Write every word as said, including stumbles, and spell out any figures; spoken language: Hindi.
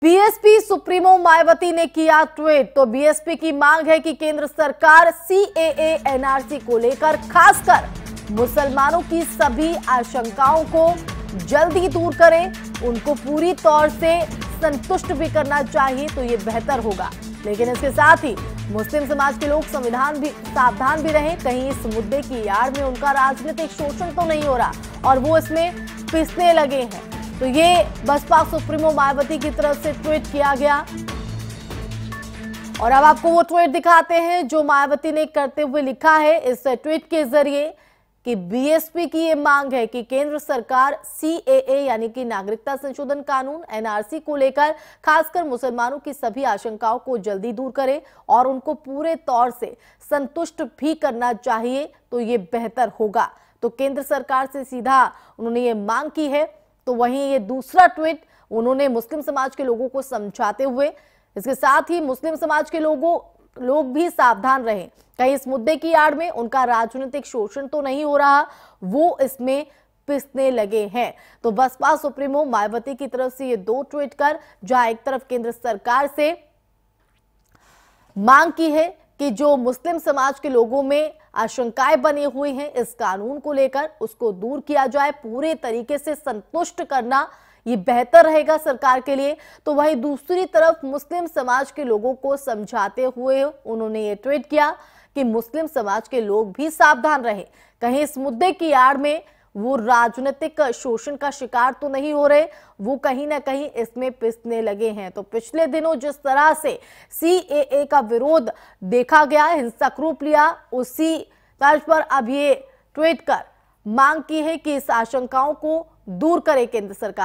बीएसपी सुप्रीमो मायावती ने किया ट्वीट। तो बीएसपी की मांग है कि केंद्र सरकार सीएए एनआरसी को लेकर खासकर मुसलमानों की सभी आशंकाओं को जल्दी दूर करे, उनको पूरी तौर से संतुष्ट भी करना चाहिए तो ये बेहतर होगा। लेकिन इसके साथ ही मुस्लिम समाज के लोग संविधान भी सावधान भी रहें, कहीं इस मुद्दे की आड़ में उनका राजनीतिक शोषण तो नहीं हो रहा और वो इसमें पिसने लगे हैं। तो ये बसपा सुप्रीमो मायावती की तरफ से ट्वीट किया गया और अब आपको वो ट्वीट दिखाते हैं जो मायावती ने करते हुए लिखा है इस ट्वीट के जरिए कि बीएसपी की ये मांग है कि केंद्र सरकार सीएए यानी कि नागरिकता संशोधन कानून एनआरसी को लेकर खासकर मुसलमानों की सभी आशंकाओं को जल्दी दूर करे और उनको पूरे तौर से संतुष्ट भी करना चाहिए तो ये बेहतर होगा। तो केंद्र सरकार से सीधा उन्होंने ये मांग की है। तो वहीं ये दूसरा ट्वीट उन्होंने मुस्लिम समाज के लोगों को समझाते हुए, इसके साथ ही मुस्लिम समाज के लोगों लोग भी सावधान रहें, कहीं इस मुद्दे की आड़ में उनका राजनीतिक शोषण तो नहीं हो रहा, वो इसमें पिसने लगे हैं। तो बसपा सुप्रीमो मायावती की तरफ से ये दो ट्वीट कर जहां एक तरफ केंद्र सरकार से मांग की है कि जो मुस्लिम समाज के लोगों में आशंकाएं बनी हुई हैं इस कानून को लेकर उसको दूर किया जाए, पूरे तरीके से संतुष्ट करना ये बेहतर रहेगा सरकार के लिए। तो वहीं दूसरी तरफ मुस्लिम समाज के लोगों को समझाते हुए उन्होंने ये ट्वीट किया कि मुस्लिम समाज के लोग भी सावधान रहे, कहीं इस मुद्दे की आड़ में वो राजनीतिक शोषण का शिकार तो नहीं हो रहे, वो कहीं ना कहीं इसमें पिसने लगे हैं। तो पिछले दिनों जिस तरह से सीएए का विरोध देखा गया, हिंसक रूप लिया, उसी तर्ज पर अब ये ट्वीट कर मांग की है कि इस आशंकाओं को दूर करे केंद्र सरकार।